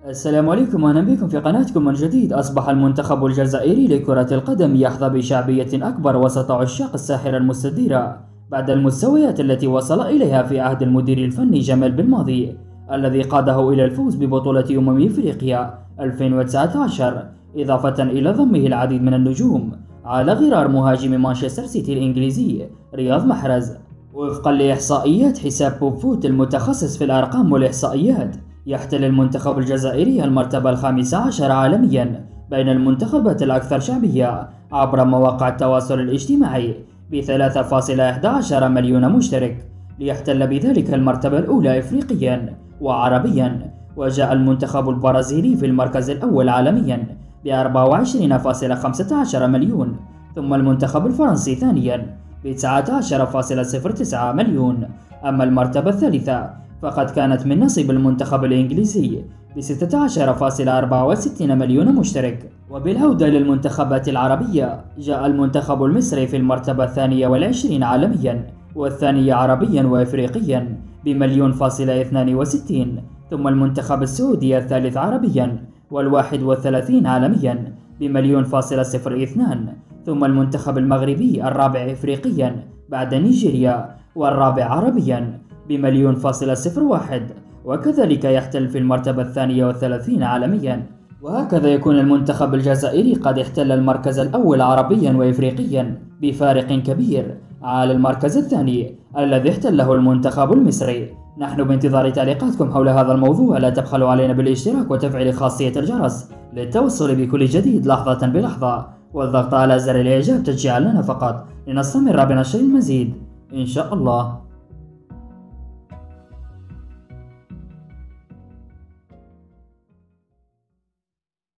السلام عليكم وأهلا بكم في قناتكم من جديد. أصبح المنتخب الجزائري لكرة القدم يحظى بشعبية أكبر وسط عشاق الساحرة المستديرة بعد المستويات التي وصل إليها في عهد المدير الفني جمال بالماضي الذي قاده إلى الفوز ببطولة إفريقيا 2019، إضافة إلى ضمه العديد من النجوم على غرار مهاجم مانشستر سيتي الإنجليزي رياض محرز. وفقا لإحصائيات حساب بوبفوت المتخصص في الأرقام والإحصائيات، يحتل المنتخب الجزائري المرتبة ال15 عالميا بين المنتخبات الأكثر شعبية عبر مواقع التواصل الاجتماعي ب 3.11 مليون مشترك، ليحتل بذلك المرتبة الأولى إفريقيا وعربيا. وجاء المنتخب البرازيلي في المركز الأول عالميا ب 24.15 مليون، ثم المنتخب الفرنسي ثانيا ب 19.09 مليون. أما المرتبة الثالثة فقد كانت من نصيب المنتخب الإنجليزي ب 16.64 مليون مشترك. وبالعودة للمنتخبات العربية، جاء المنتخب المصري في المرتبة 22 عالميا والثانية عربيا وإفريقيا ب1,62,000، ثم المنتخب السعودي الثالث عربيا وال31 عالميا ب1,02، ثم المنتخب المغربي الرابع إفريقيا بعد نيجيريا والرابع عربيا ب1,01، وكذلك يحتل في المرتبة 32 عالميا. وهكذا يكون المنتخب الجزائري قد احتل المركز الأول عربيا وإفريقيا بفارق كبير على المركز الثاني الذي احتله المنتخب المصري. نحن بانتظار تعليقاتكم حول هذا الموضوع، لا تبخلوا علينا بالاشتراك وتفعيل خاصية الجرس للتوصل بكل جديد لحظة بلحظة، والضغط على زر الإعجاب تشجيعا لنا فقط لنستمر بنشر المزيد إن شاء الله.